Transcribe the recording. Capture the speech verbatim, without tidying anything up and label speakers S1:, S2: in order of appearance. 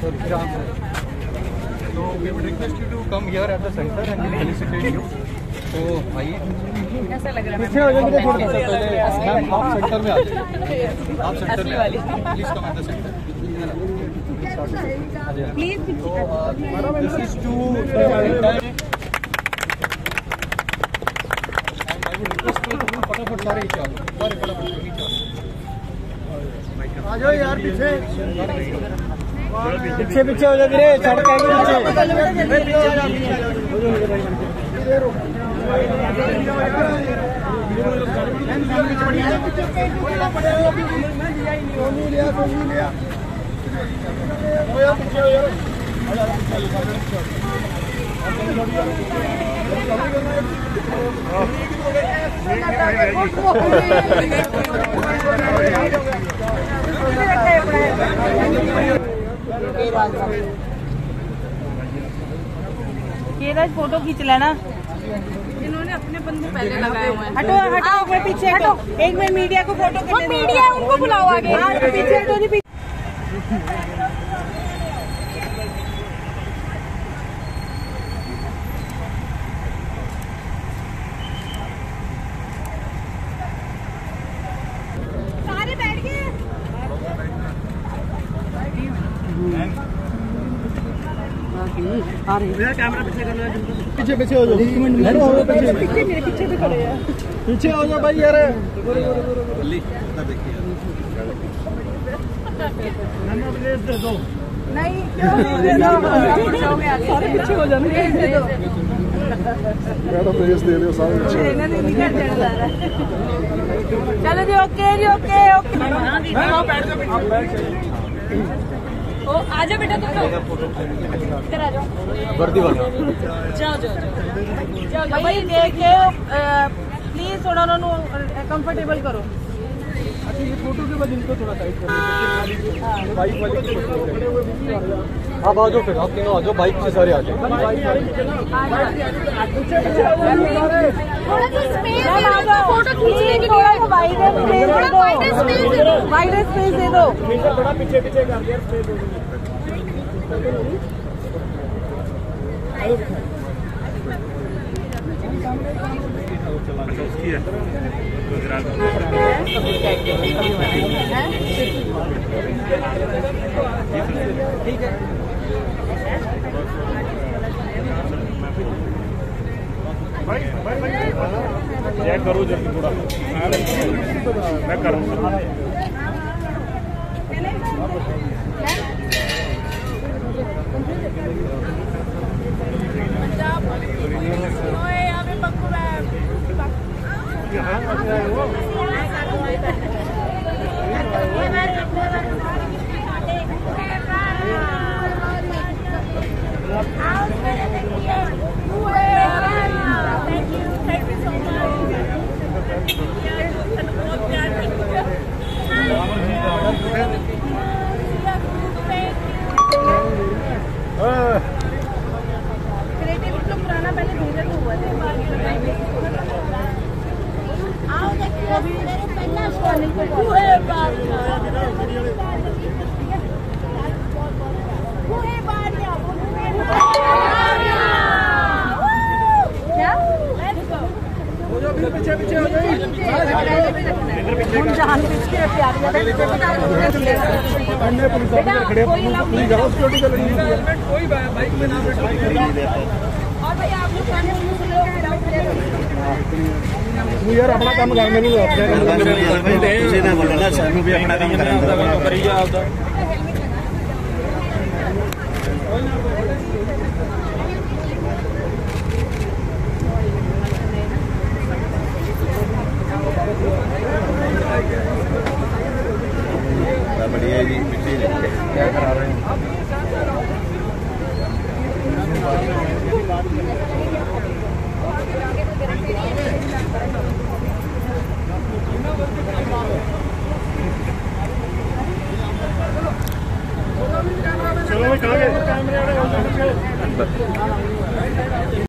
S1: So we would request you to come here at the center and we felicitate you. तो आइए।
S2: कैसा लग रहा है?
S1: पीछे हो जाइए थोड़ा सा पहले। मैम आप सेंटर में आ जाइए। आप सेंटर में आ जाइए। Please come at the centre.
S2: Please.
S1: This is to फटाफट सारे नीचे आ जाओ। सारे फटाफट नीचे आ जाओ यार पीछे। पीछे पीछे हो जाओ रे, सड़क आएगी पीछे।
S2: केराज फोटो खींच लेना। इन्होंने अपने बंदे पहले लगाए हुए हैं। हटो हटो एक मिनट पीछे हटो। एक मिनट मीडिया को फोटो के मीडिया है उनको बुलाओ आगे। पीछे हटो जी। सारे बैठ गए।
S1: मेरा कैमरा पीछे करना है। पीछे पीछे हो जाओ। पीछे
S2: पीछे मेरे पीछे भी खड़े हैं।
S1: पीछे हो जाओ भाई यार। दे दो।
S2: नहीं क्यों दे दो। सारे पीछे हो जाने दे दो।
S1: मैडम प्लीज दे दो सारे पीछे।
S2: चलो जी ओके जी ओके ओके।
S1: हां बैठ जाओ।
S2: ओ आजा बेटा तुम लोग इधर आ जाओ।
S1: वर्दी वाला
S2: जाओ जाओ जाओ भाई देखे प्लीज थोड़ा उन्होंने कंफर्टेबल करो।
S1: अच्छा ये फोटो के बाद इनको थोड़ा साइड कर दीजिए। बाइक वाले आप आ जाओ फिर आप तीनों आ जाओ। बाइक से सारे आ जाओ।
S2: थोड़ा सा स्पेस फोटो खींचने के लिए वाइड स्पेस दे दो।
S1: थोड़ा पीछे पीछे कर दिया स्पेस दे दो। ठीक है भाई भाई भाई चेक करो जल्दी थोड़ा। मैं करूँ
S2: क्रिएटिव तो पुराना पहले भेजा तो हुआ था। आओ देखिए मेरे पहला स्टॉल को हुए बात हुए बारिया क्या
S1: हो जाओ पीछे पीछे हो जाओ।
S2: हम जान पीछे प्यार
S1: खड़े पूरी जाओ सिक्योरिटी का लगी हेलमेट कोई बाइक में ना बैठो।
S2: और भाई आप लोग सामने
S1: यार अपना काम करने नहीं होता है। बोलना सानू भी अपना काम करिए।